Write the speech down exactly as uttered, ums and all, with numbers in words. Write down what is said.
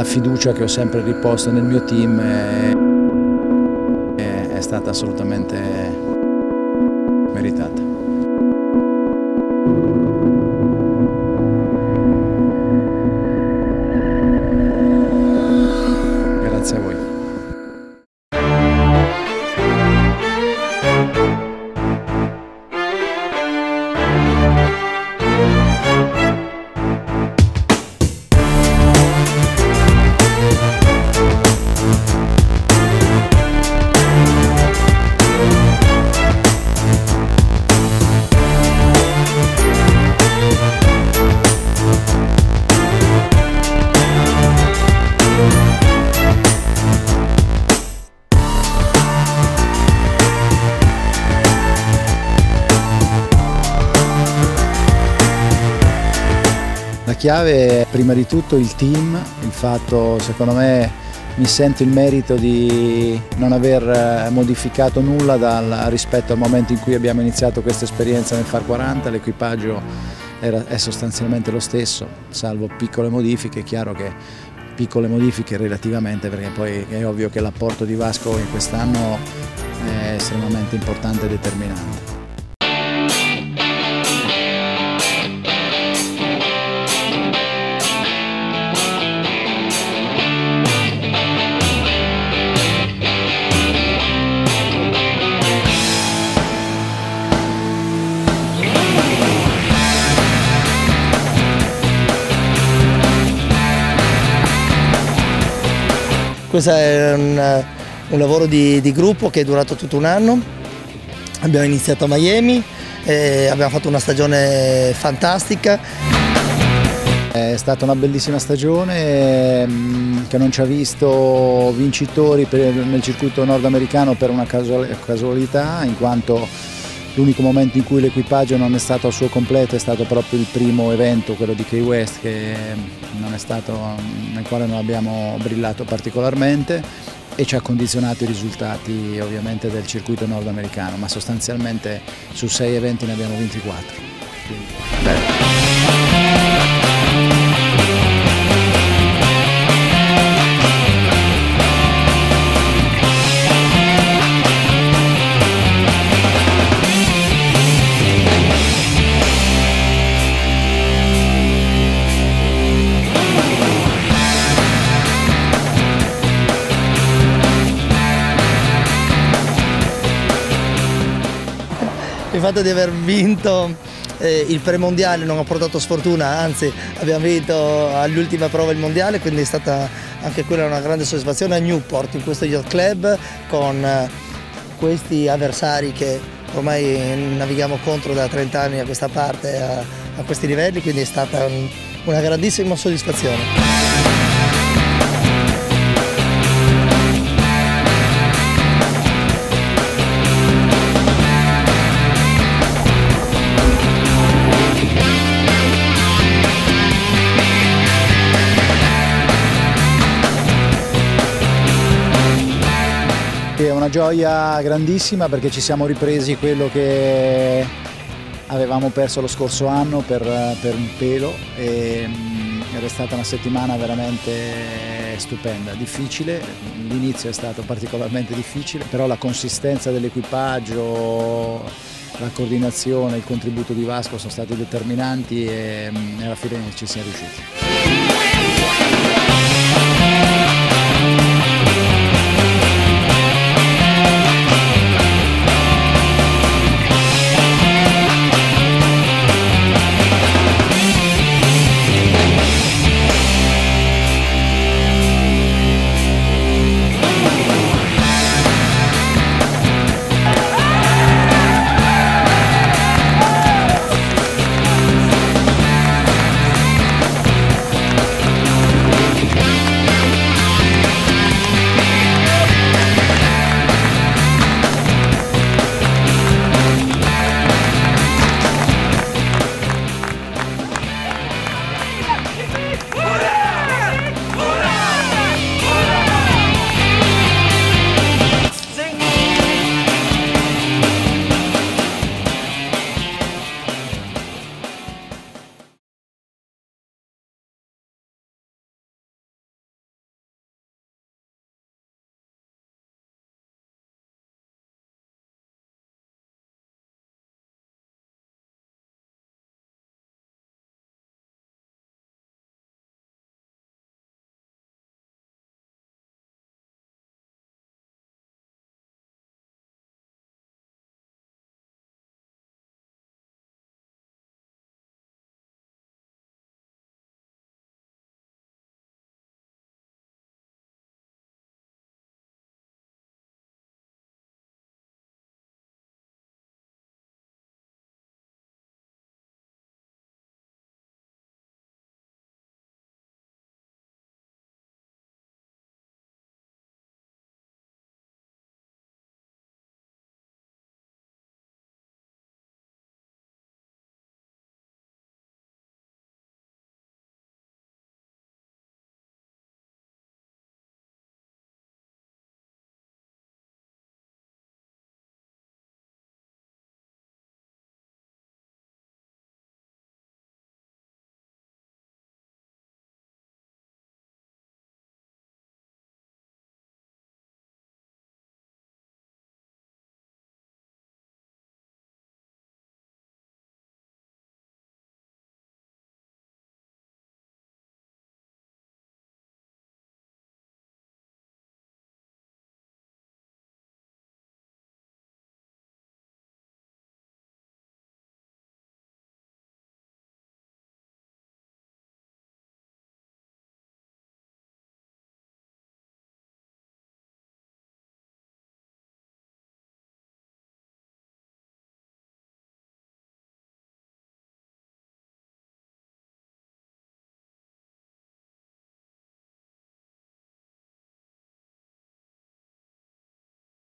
la fiducia che ho sempre riposto nel mio team è, è stata assolutamente meritata. Grazie a voi. La chiave è prima di tutto il team, il fatto, secondo me, mi sento il merito di non aver modificato nulla dal, rispetto al momento in cui abbiamo iniziato questa esperienza nel Far quaranta, l'equipaggio è sostanzialmente lo stesso, salvo piccole modifiche. È chiaro che piccole modifiche relativamente, perché poi è ovvio che l'apporto di Vasco in quest'anno è estremamente importante e determinante. Questo è un, un lavoro di, di gruppo che è durato tutto un anno. Abbiamo iniziato a Miami, e abbiamo fatto una stagione fantastica. È stata una bellissima stagione che non ci ha visto vincitori per, nel circuito nordamericano per una casualità, in quanto l'unico momento in cui l'equipaggio non è stato al suo completo è stato proprio il primo evento, quello di Key West, che non è stato, nel quale non abbiamo brillato particolarmente, e ci ha condizionato i risultati ovviamente del circuito nordamericano, ma sostanzialmente su sei eventi ne abbiamo vinti quattro. Quindi, Il fatto di aver vinto eh, il premondiale non ha portato sfortuna, anzi abbiamo vinto all'ultima prova il mondiale, quindi è stata anche quella una grande soddisfazione a Newport, in questo yacht club, con eh, questi avversari che ormai navighiamo contro da trenta anni a questa parte, a, a questi livelli, quindi è stata un, una grandissima soddisfazione. È una gioia grandissima perché ci siamo ripresi quello che avevamo perso lo scorso anno per, per un pelo, e è stata una settimana veramente stupenda, difficile. L'inizio è stato particolarmente difficile, però la consistenza dell'equipaggio, la coordinazione, il contributo di Vasco sono stati determinanti e alla fine ci siamo riusciti.